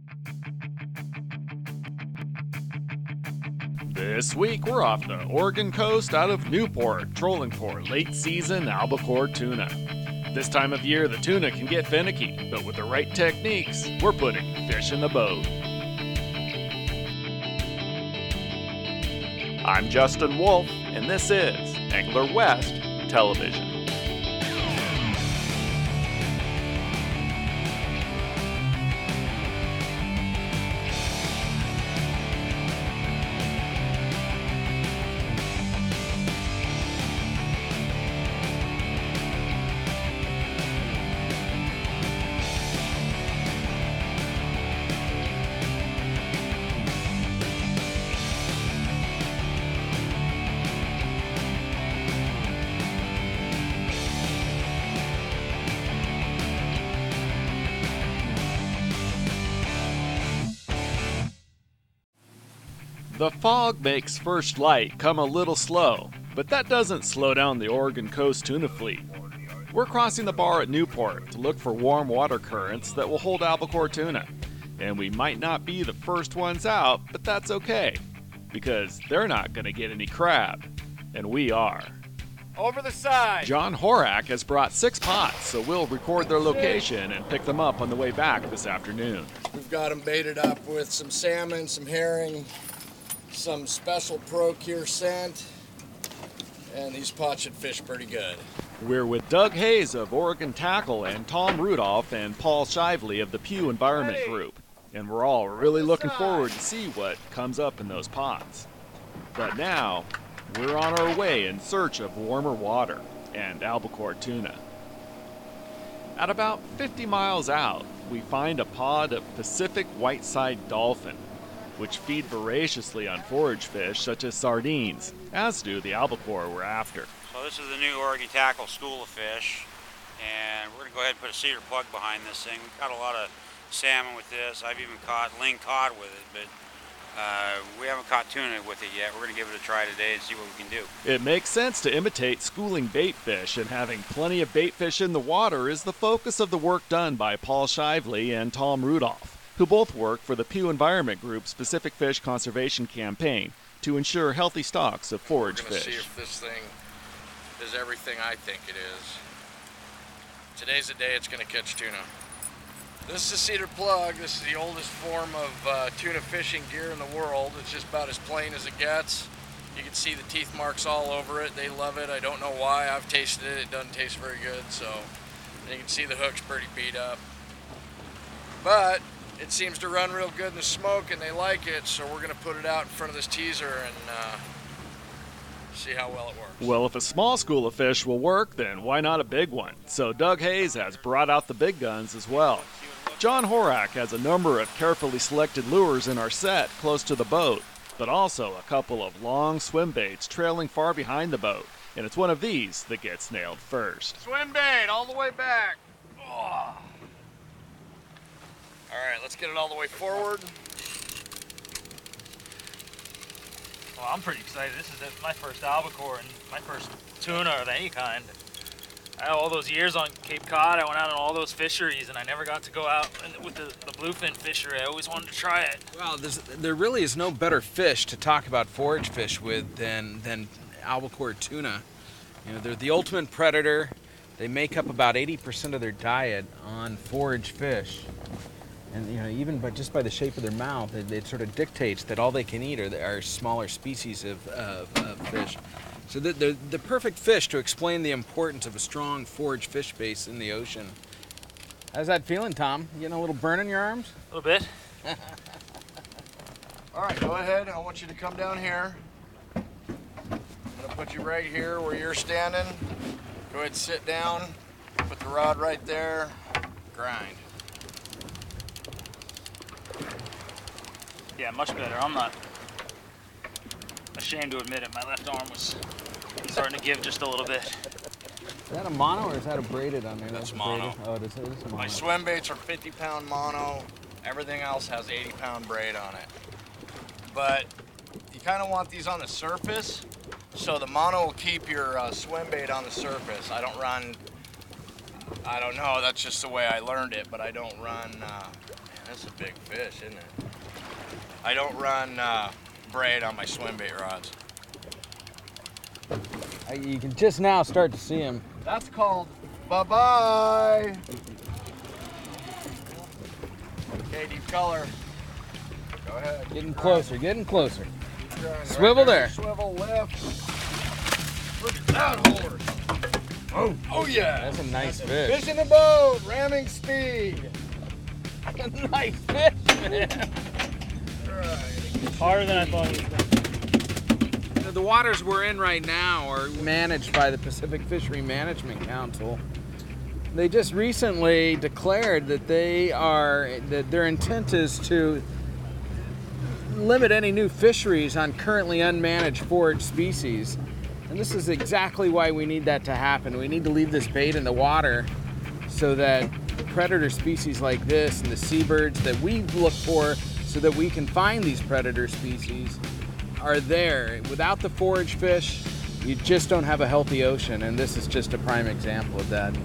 This week, we're off the Oregon coast out of Newport, trolling for late-season albacore tuna. This time of year, the tuna can get finicky, but with the right techniques, we're putting fish in the boat. I'm Justin Wolf, and this is Angler West Television. The fog makes first light come a little slow, but that doesn't slow down the Oregon coast tuna fleet. We're crossing the bar at Newport to look for warm water currents that will hold albacore tuna. And we might not be the first ones out, but that's okay, because they're not going to get any crab, and we are. Over the side! John Horak has brought 6 pots, so we'll record their location and pick them up on the way back this afternoon. We've got them baited up with some salmon, some herring, some special Procure scent, and these pots should fish pretty good. We're with Doug Hayes of Oregon Tackle and Tom Rudolph and Paul Shively of the Pew Environment Group, and we're all really looking forward to see what comes up in those pots. But now, we're on our way in search of warmer water and albacore tuna. At about 50 miles out, we find a pod of Pacific white-side dolphin, which feed voraciously on forage fish such as sardines, as do the albacore we're after. So this is the new Oregon Tackle School of Fish, and we're going to go ahead and put a cedar plug behind this thing. We've got a lot of salmon with this. I've even caught ling cod with it, but we haven't caught tuna with it yet. We're going to give it a try today and see what we can do. It makes sense to imitate schooling bait fish, and having plenty of bait fish in the water is the focus of the work done by Paul Shively and Tom Rudolph, who both work for the Pew Environment Group's Pacific Fish Conservation Campaign to ensure healthy stocks of forage We're gonna fish. see if this thing is everything I think it is. Today's the day it's gonna catch tuna. This is a cedar plug. This is the oldest form of tuna fishing gear in the world. It's just about as plain as it gets. You can see the teeth marks all over it. They love it. I don't know why. I've tasted it. It doesn't taste very good. So and you can see the hook's pretty beat up. But it seems to run real good in the smoke and they like it, so we're going to put it out in front of this teaser and see how well it works. Well, if a small school of fish will work, then why not a big one? So Doug Hayes has brought out the big guns as well. John Horak has a number of carefully selected lures in our set close to the boat, but also a couple of long swim baits trailing far behind the boat, and it's one of these that gets nailed first. Swim bait all the way back. Oh. All right, let's get it all the way forward. Well, I'm pretty excited. This is my first albacore and my first tuna of any kind. All those years on Cape Cod, I went out on all those fisheries and I never got to go out with the bluefin fishery. I always wanted to try it. Well, there really is no better fish to talk about forage fish with than albacore tuna. You know, they're the ultimate predator. They make up about 80% of their diet on forage fish. And you know, even just by the shape of their mouth, it sort of dictates that all they can eat are smaller species of fish. So they're the perfect fish to explain the importance of a strong forage fish base in the ocean. How's that feeling, Tom? You getting a little burn in your arms? A little bit. All right, go ahead. I want you to come down here. I'm gonna put you right here where you're standing. Go ahead and sit down. Put the rod right there. Grind. Yeah, much better. I'm not ashamed to admit it. My left arm was starting to give just a little bit. Is that a mono or is that a braided on there? That's mono. Braided? Oh, it is a mono. My swim baits are 50-pound mono. Everything else has 80-pound braid on it. But you kind of want these on the surface, so the mono will keep your swim bait on the surface. I don't know, that's just the way I learned it, but I don't run That's a big fish, isn't it? I don't run braid on my swim bait rods. You can just now start to see him. That's called bye-bye. Okay, deep color. Go ahead. Getting closer, getting closer. Right Swivel there. Swivel, lift. Look at that horse. Oh yeah. That's a nice fish. Fish in the boat, ramming speed. Nice fish, man. Harder than I thought he was going to. The waters we're in right now are managed by the Pacific Fishery Management Council. They just recently declared that their intent is to limit any new fisheries on currently unmanaged forage species. And this is exactly why we need that to happen. We need to leave this bait in the water so that predator species like this and the seabirds that we look for so that we can find these predator species are there. Without the forage fish, you just don't have a healthy ocean, and this is just a prime example of that.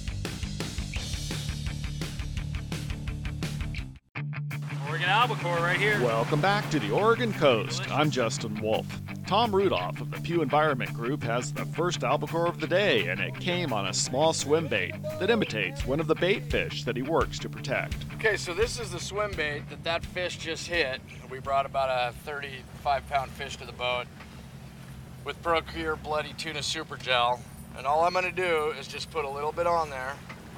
Oregon albacore right here. Welcome back to the Oregon coast. I'm Justin Wolf. Tom Rudolph of the Pew Environment Group has the first albacore of the day, and it came on a small swim bait that imitates one of the bait fish that he works to protect. Okay, so this is the swim bait that fish just hit. We brought about a 35-pound fish to the boat with Procure Bloody Tuna Super Gel. And all I'm gonna do is just put a little bit on there.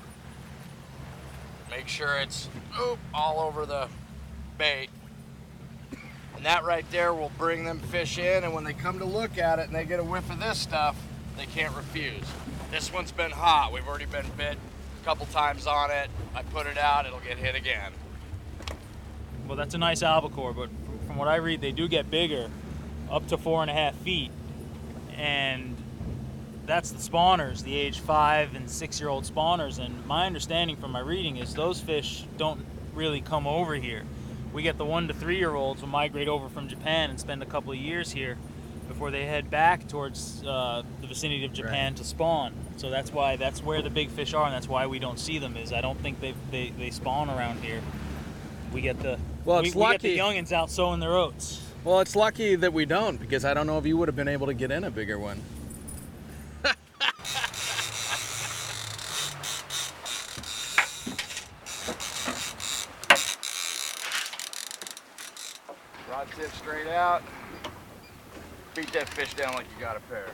Make sure it's all over the bait. And that right there will bring them fish in, and when they come to look at it and they get a whiff of this stuff, they can't refuse. This one's been hot. We've already been bit a couple times on it. I put it out, it'll get hit again. Well, that's a nice albacore, but from what I read, they do get bigger, up to 4.5 feet. And that's the spawners, the age 5 and 6-year-old spawners. And my understanding from my reading is those fish don't really come over here. We get the 1 to 3-year-olds will migrate over from Japan and spend a couple of years here before they head back towards the vicinity of Japan to spawn. So that's where the big fish are, and that's why we don't see them. Is I don't think they spawn around here. We get the we get the youngins out sowing their oats. Well, it's lucky that we don't, because I don't know if you would have been able to get in a bigger one. Rod tip straight out. Beat that fish down like you got a pair.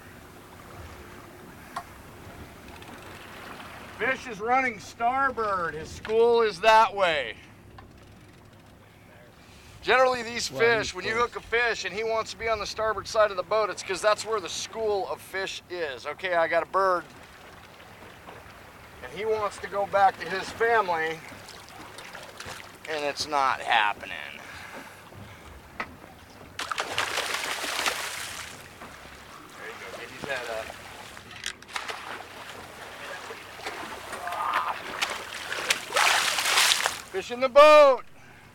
Fish is running starboard. His school is that way. Generally these fish, when you hook a fish and he wants to be on the starboard side of the boat, it's because that's where the school of fish is. Okay, I got a bird and he wants to go back to his family and it's not happening. There you go, get his head up. Fish in the boat.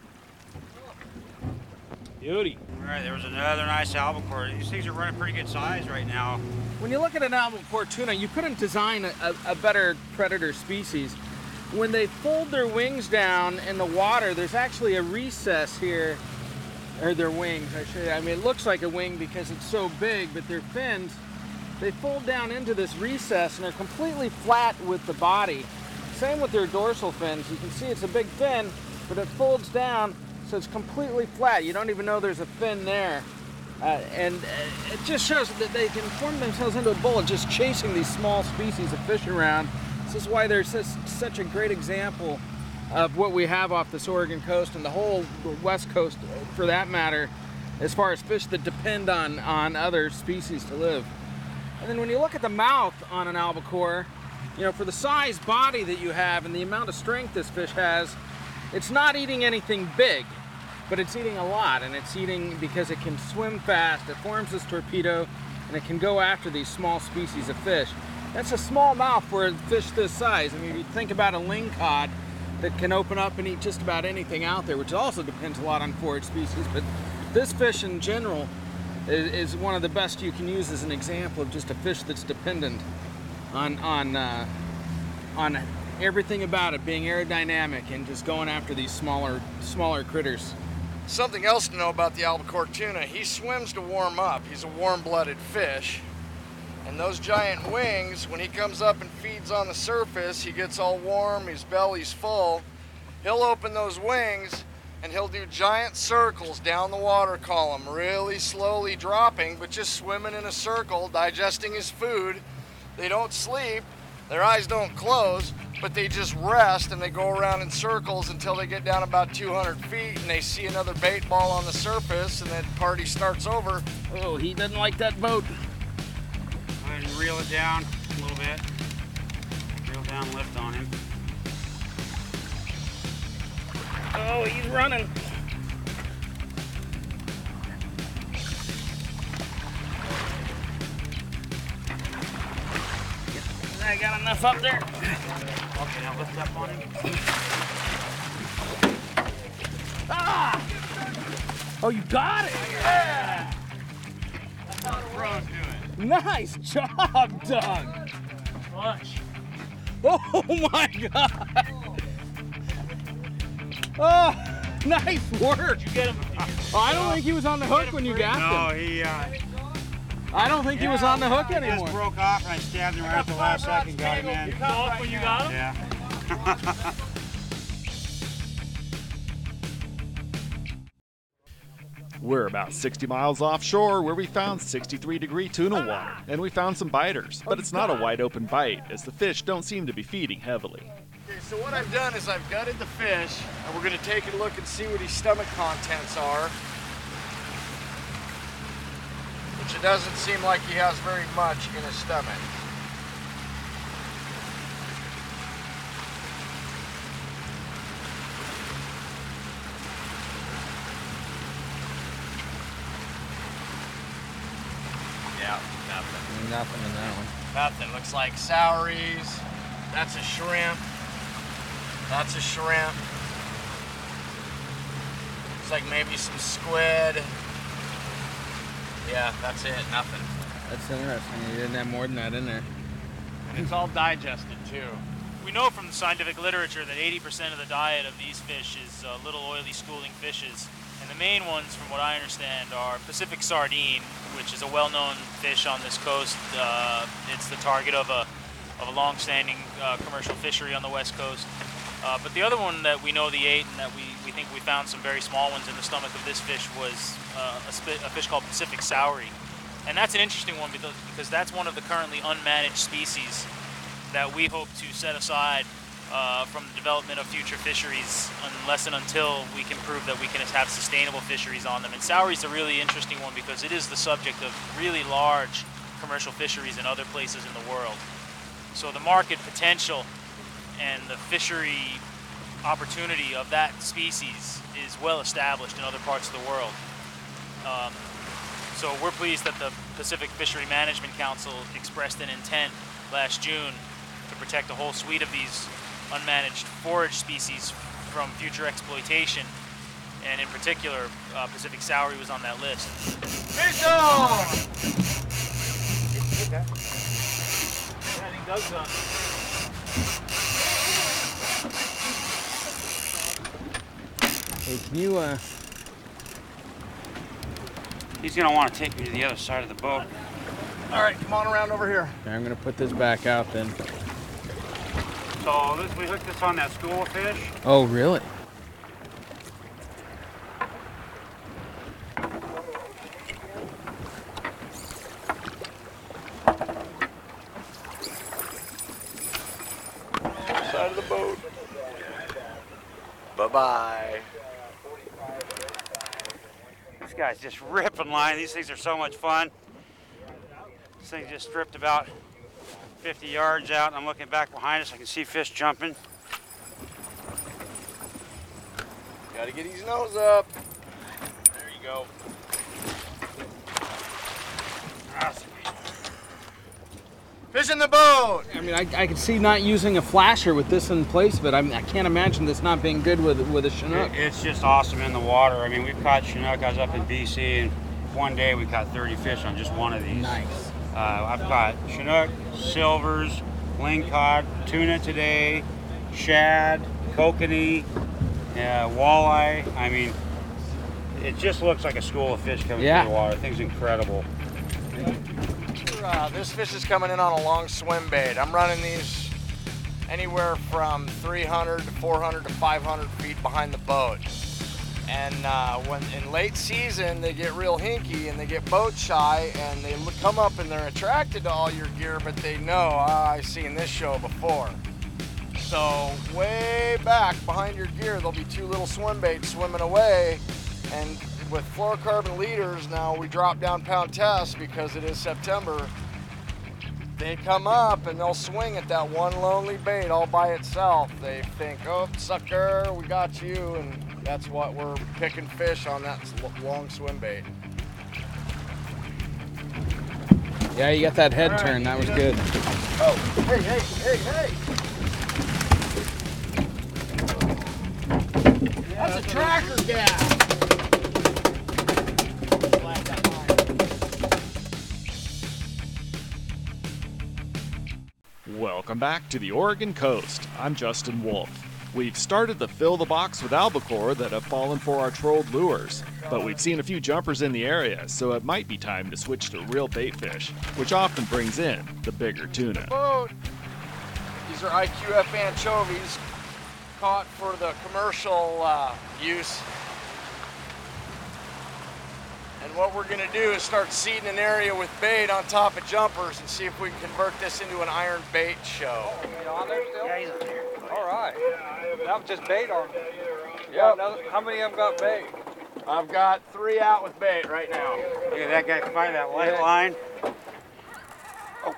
Beauty. All right, there was another nice albacore. These things are running pretty good size right now. When you look at an albacore tuna, you couldn't design a better predator species. When they fold their wings down in the water, there's actually a recess here, or their wings, I should say. I mean, it looks like a wing because it's so big, but their fins, they fold down into this recess and they're completely flat with the body. Same with their dorsal fins. You can see it's a big fin, but it folds down, so it's completely flat. You don't even know there's a fin there. And it just shows that they can form themselves into a bowl just chasing these small species of fish around. This is why they're such a great example of what we have off this Oregon coast and the whole West Coast, for that matter, as far as fish that depend on other species to live. And then when you look at the mouth on an albacore, you know, for the size body that you have and the amount of strength this fish has, it's not eating anything big, but it's eating a lot, and it's eating because it can swim fast, it forms this torpedo, and it can go after these small species of fish. That's a small mouth for a fish this size. I mean, if you think about a lingcod that can open up and eat just about anything out there, which also depends a lot on forage species, but this fish in general is one of the best you can use as an example of just a fish that's dependent on everything about it being aerodynamic and just going after these smaller critters. Something else to know about the albacore tuna, he swims to warm up. He's a warm-blooded fish. And those giant wings, when he comes up and feeds on the surface, he gets all warm, his belly's full. He'll open those wings and he'll do giant circles down the water column, really slowly dropping, but just swimming in a circle, digesting his food. They don't sleep, their eyes don't close, but they just rest and they go around in circles until they get down about 200 feet and they see another bait ball on the surface and then party starts over. Oh, he doesn't like that boat. Go ahead and reel it down a little bit. Reel down, lift on him. Oh, he's running. I got enough up there. Okay, now lift up on him. Ah! Oh, you got it! Yeah! That's how the pros do it. Nice job, Doug! Lunch. Oh my God! Oh, nice work! Did you get him? Oh, I don't think he was on the hook when you got No, him. he I don't think he was on the hook he anymore. just broke off and I stabbed him right at the last second, got him in. You caught off when you got him? Yeah. We're about 60 miles offshore where we found 63-degree tuna water, and we found some biters, but it's not a wide open bite as the fish don't seem to be feeding heavily. Okay, so what I've done is I've gutted the fish, and we're gonna take a look and see what his stomach contents are. Which it doesn't seem like he has very much in his stomach. Yeah, nothing. Nothing in that one. Nothing. Looks like souries. That's a shrimp. That's a shrimp. Looks like maybe some squid. Yeah, that's it. Nothing. That's interesting. You didn't have more than that in there. And it's all digested too. We know from the scientific literature that 80% of the diet of these fish is little oily schooling fishes. And the main ones, from what I understand, are Pacific sardine, which is a well-known fish on this coast. It's the target of a long-standing commercial fishery on the west coast. But the other one that we know they ate and that we think we found some very small ones in the stomach of this fish was a fish called Pacific saury. And that's an interesting one because that's one of the currently unmanaged species that we hope to set aside from the development of future fisheries unless and until we can prove that we can have sustainable fisheries on them. And saury's a really interesting one because it is the subject of really large commercial fisheries in other places in the world. So the market potential and the fishery opportunity of that species is well established in other parts of the world. So we're pleased that the Pacific Fishery Management Council expressed an intent last June to protect a whole suite of these unmanaged forage species from future exploitation. And in particular, Pacific saury was on that list. Fish on! Okay. I think Doug's on. Hey, can you, He's gonna want to take me to the other side of the boat. All right, come on around over here. Okay, I'm gonna put this back out then. So we hooked this on that school of fish. Oh, really? Side of the boat. Bye-bye. This guy's just ripping line. These things are so much fun. This thing just stripped about 50 yards out. I'm looking back behind us. I can see fish jumping. Gotta get his nose up. There you go. Fish in the boat! I mean, I could see not using a flasher with this in place, but I can't imagine this not being good with a Chinook. It's just awesome in the water. I mean, we've caught Chinook. I was up in BC, and one day we caught 30 fish on just one of these. Nice. I've caught Chinook, silvers, lingcod, tuna today, shad, kokanee, walleye. I mean, it just looks like a school of fish coming through the water. The thing's incredible. This fish is coming in on a long swim bait. I'm running these anywhere from 300 to 400 to 500 feet behind the boat. And when in late season, they get real hinky and they get boat shy and they come up and they're attracted to all your gear, but they know, I've seen this show before. So way back behind your gear, there'll be two little swim baits swimming away. And with fluorocarbon leaders, now we drop down pound tests because it is September. They come up and they'll swing at that one lonely bait all by itself. They think, oh, sucker, we got you. And that's what we're picking fish on that long swim bait. Yeah, you got that head turn. That was good. Oh, hey. That's a tracker gas. Welcome back to the Oregon coast. I'm Justin Wolf. We've started to fill the box with albacore that have fallen for our trolled lures, but we've seen a few jumpers in the area, so it might be time to switch to real bait fish, which often brings in the bigger tuna. These are IQF anchovies caught for the commercial use. And what we're going to do is start seeding an area with bait on top of jumpers and see if we can convert this into an iron bait show. On there still? Yeah, he's on there. All right. That was just bait on. Yep. How many of them got bait? I've got 3 out with bait right now. Look at that guy find that light line. Oh.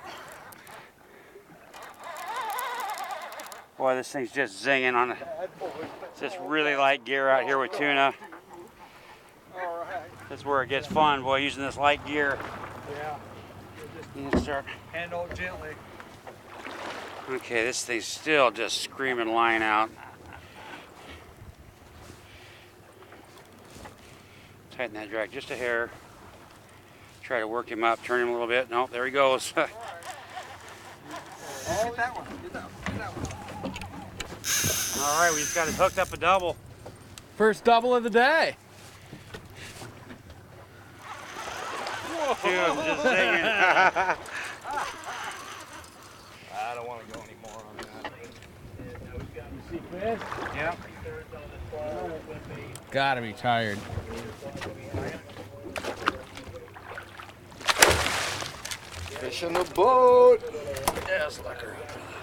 Boy, this thing's just zinging on it. It's just really light gear out here with tuna. All right. That's where it gets fun, boy, using this light gear. Yeah. You can start. Handle it gently. Okay, this thing's still just screaming line out. Tighten that drag just a hair. Try to work him up, turn him a little bit. Nope, there he goes. Get that one. Get that one. Get that one. All right, we just got it hooked up a double. First double of the day. Two of them just singing. I don't want to go anymore on that. Yep. Gotta be tired. Fish in the boat. Yes, sucker.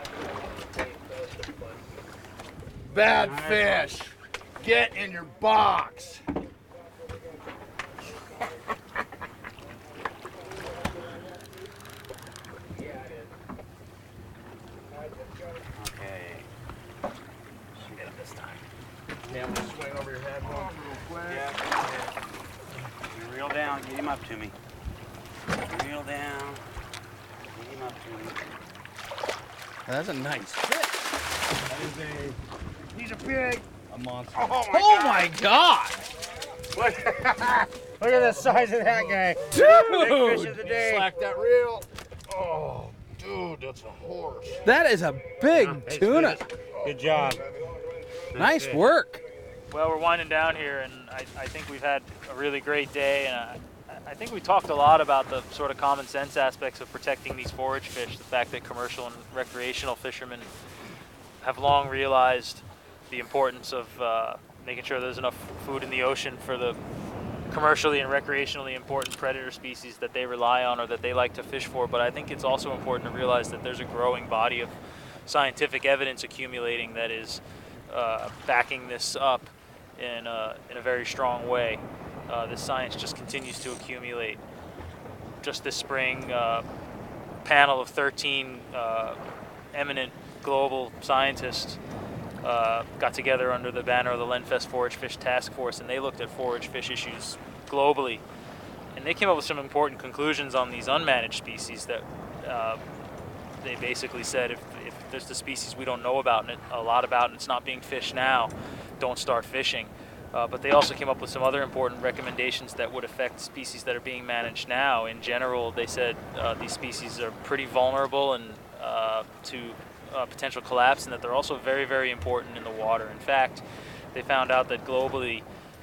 Bad fish. Get in your box. Okay. Get him this time. Yeah, I'm gonna swing over your head real quick. Yeah. You reel down, get him up to me. Reel down, get him up to me. That's a nice fish. That is he's a pig. A monster. Oh my God. Look at the size of that guy. Dude! Fish of the day. Slack that reel. Oh, dude, that's a horse. That is a big tuna. Good job. Nice work. Well, we're winding down here, and I think we've had a really great day, and I think we talked a lot about the sort of common sense aspects of protecting these forage fish, the fact that commercial and recreational fishermen have long realized the importance of making sure there's enough food in the ocean for the commercially and recreationally important predator species that they rely on or that they like to fish for. But I think it's also important to realize that there's a growing body of scientific evidence accumulating that is backing this up in a very strong way. This science just continues to accumulate. Just this spring, panel of 13 eminent global scientists got together under the banner of the Lenfest Forage Fish Task Force, and they looked at forage fish issues globally. And they came up with some important conclusions on these unmanaged species that they basically said if there's the species we don't know about and a lot about and it's not being fished now, don't start fishing. But they also came up with some other important recommendations that would affect species that are being managed now. In general, they said these species are pretty vulnerable and to potential collapse, and that they're also very, very important in the water. In fact, they found out that globally,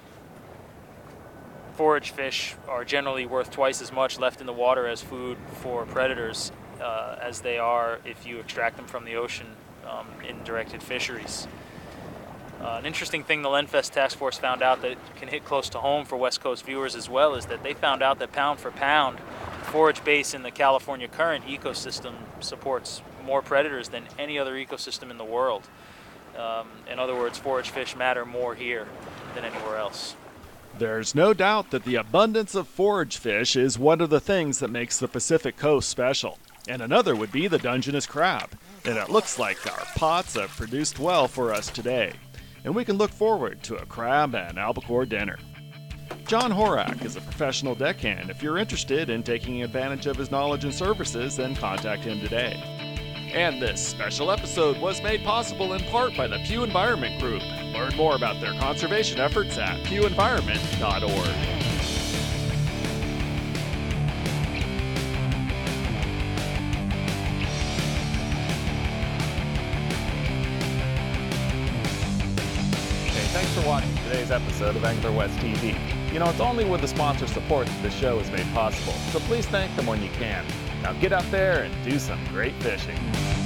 forage fish are generally worth twice as much left in the water as food for predators as they are if you extract them from the ocean in directed fisheries. An interesting thing the Lenfest Task Force found out that can hit close to home for West Coast viewers as well is that they found out that pound for pound, forage base in the California current ecosystem supports more predators than any other ecosystem in the world. In other words, forage fish matter more here than anywhere else. There's no doubt that the abundance of forage fish is one of the things that makes the Pacific Coast special. And another would be the Dungeness crab. And it looks like our pots have produced well for us today. And we can look forward to a crab and albacore dinner. John Horak is a professional deckhand. If you're interested in taking advantage of his knowledge and services, then contact him today. And this special episode was made possible in part by the Pew Environment Group. Learn more about their conservation efforts at pewenvironment.org. Thanks for watching today's episode of Angler West TV. You know, it's only with the sponsor support that this show is made possible, so please thank them when you can. Now get out there and do some great fishing.